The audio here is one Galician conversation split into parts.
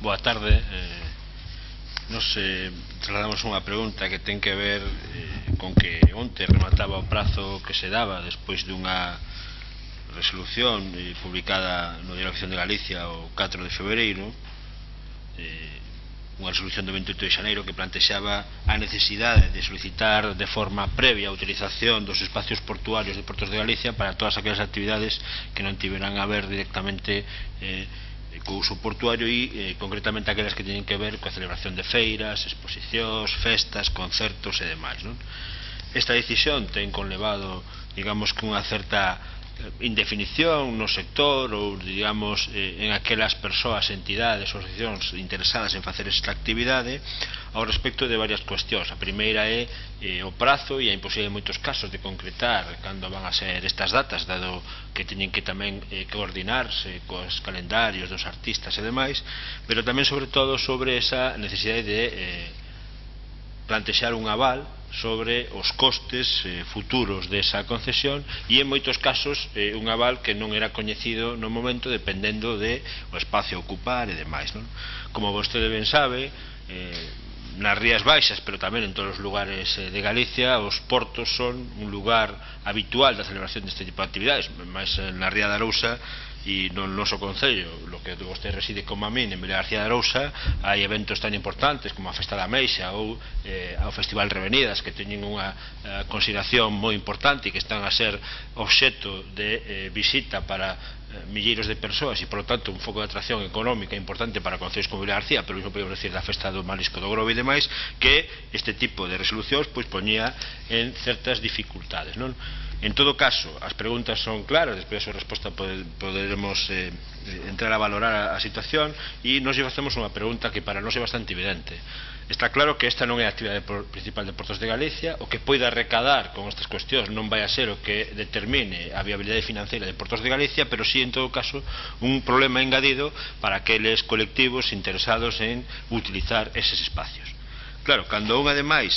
Boa tarde. Nos trasladamos unha pregunta que ten que ver con que onte remataba o prazo que se daba despois dunha resolución publicada no Diario Oficial de Galicia o 4 de febreiro, unha resolución do 28 de xaneiro que plantexaba a necesidade de solicitar de forma previa a utilización dos espacios portuarios de Portos de Galicia para todas aquelas actividades que non tiveran a ver directamente co uso portuario e concretamente aquelas que teñen que ver coa celebración de feiras, exposicións, festas, concertos e demais, non? Esta decisión ten conlevado, digamos, que unha certa indefinición no sector ou, digamos, en aquelas persoas, entidades ou asociacións interesadas en facer esta actividade ao respecto de varias cuestións. A primeira é o prazo e a imposibilidade en moitos casos de concretar cando van a ser estas datas, dado que teñen que tamén coordinarse cos calendarios dos artistas e demais, pero tamén sobre todo sobre esa necesidade de plantexar un aval sobre os costes futuros desa concesión e en moitos casos un aval que non era coñecido no momento dependendo de o espacio a ocupar e demais, non? Como vostede ben sabe, nas Rías Baixas, pero tamén en todos os lugares de Galicia, os portos son un lugar habitual da celebración deste tipo de actividades, máis na Ría de Arousa e no noso concello, lo que vostede reside como a min en Vila García de Arousa, hai eventos tan importantes como a Festa da Meixa ou ao Festival Revenidas, que teñen unha consideración moi importante e que están a ser obxecto de visita para milleiros de persoas e, por lo tanto, un foco de atracción económica importante para concellos como Vila García, pero mesmo podemos decir da Festa do Marisco do Grove e demais, que este tipo de resolucións pois poñía en certas dificultades, non? En todo caso, as preguntas son claras, despois da súa resposta poderemos entrar a valorar a situación e nos facemos unha pregunta que para nós é bastante evidente. Está claro que esta non é a actividade principal de Portos de Galicia, o que poida recadar con estas cuestións non vai a ser o que determine a viabilidade financiera de Portos de Galicia, pero sí, en todo caso, un problema engadido para aqueles colectivos interesados en utilizar eses espacios. Claro, cando un, ademais,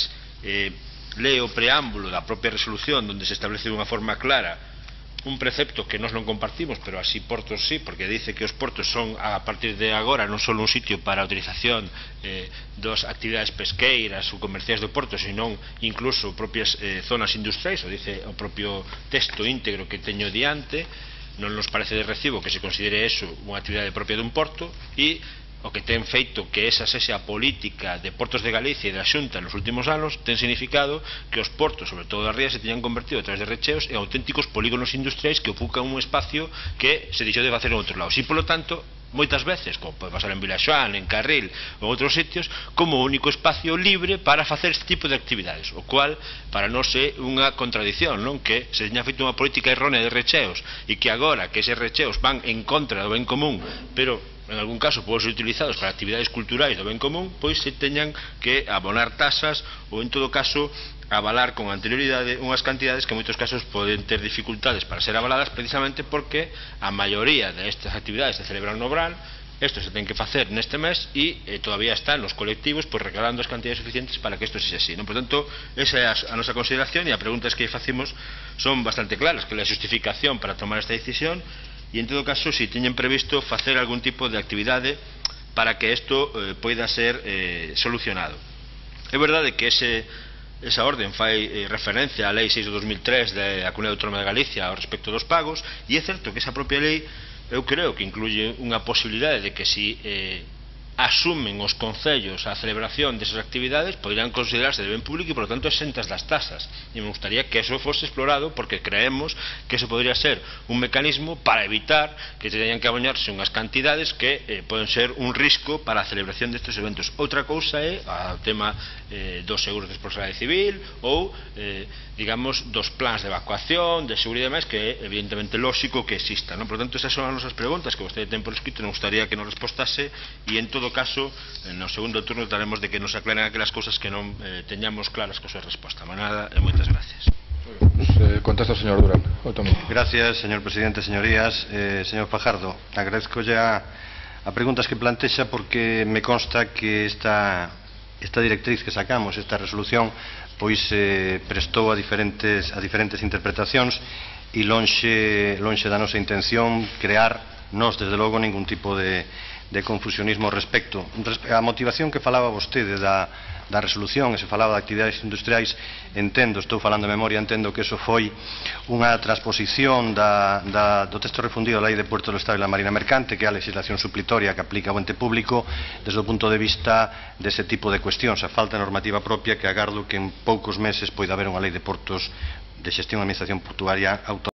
lee o preámbulo da propia resolución onde se establece de unha forma clara un precepto que nós non compartimos, pero así Portos sí, porque dice que os portos son a partir de agora non só un sitio para a utilización das actividades pesqueiras ou comerciais do porto, senón incluso propias zonas industriais, o dice o propio texto íntegro que teño diante. Non nos parece de recibo que se considere eso unha actividade propia dun porto e o que ten feito que esa sexa a política de Portos de Galicia e da Xunta nos últimos anos ten significado que os portos, sobre todo as rías, se teñan convertido a través de recheos en auténticos polígonos industriais que ocupan un espacio que se deixou de facer en outros lados e, polo tanto, moitas veces, como pode pasar en Vilaxoán, en Carril ou en outros sitios, como o único espacio libre para facer este tipo de actividades, o cual para nós é unha contradición, non? Que se teña feito unha política errónea de recheos e que agora que eses recheos van en contra do ben común, pero en algún caso poden ser utilizados para actividades culturais do ben común, pois se teñan que abonar tasas ou, en todo caso, avalar con anterioridade unhas cantidades que en moitos casos poden ter dificultades para ser avaladas precisamente porque a maioría destas actividades se celebran no verán. Isto se ten que facer neste mes e todavía están nos colectivos pois recalando as cantidades suficientes para que isto sexa así, non? Por tanto, esa é a nosa consideración e as preguntas que facemos son bastante claras, que é a justificación para tomar esta decisión e, en todo caso, se teñen previsto facer algún tipo de actividade para que isto poida ser solucionado. É verdade que esa orden fai referencia á Lei 6 de 2003 da Comunidade Autónoma de Galicia ao respecto dos pagos e é certo que esa propia lei eu creo que incluye unha posibilidade de que si asumen os concellos a celebración desas actividades poderán considerarse de ben público e, por lo tanto, exentas das tasas. E me gustaría que eso fose explorado porque creemos que eso podría ser un mecanismo para evitar que teñan que aboñarse unhas cantidades que poden ser un risco para a celebración destes eventos. Outra cousa é o tema dos seguros de responsabilidade civil ou, digamos, dos plans de evacuación, de seguridade e máis, que é evidentemente lóxico que exista, non? Por lo tanto, esas son as nosas preguntas que vostede ten por escrito, nos gustaría que nos respostase e, en todo caso, no segundo turno trataremos de que nos aclaren aquelas cousas que non teñamos claras con a súa resposta. Manada e moitas gracias. Contesta o señor Durán. Gracias, señor presidente, señorías. Señor Fajardo, agradezco ya a preguntas que plantexa porque me consta que esta directriz que sacamos, esta resolución, pois prestou a diferentes interpretacións e lonxe da nosa intención crear nós, desde logo, ningún tipo de confusionismo ao respecto. A motivación que falaba vostede da resolución, e se falaba de actividades industriais, entendo, estou falando de memoria, entendo que eso foi unha transposición do texto refundido da Lei de Puertos do Estado e da Marina Mercante, que é a legislación suplitoria que aplica ao ente público desde o punto de vista dese tipo de cuestións. A falta de normativa propia que agardo que en poucos meses poida haber unha lei de portos de xestión e administración portuaria autonómica.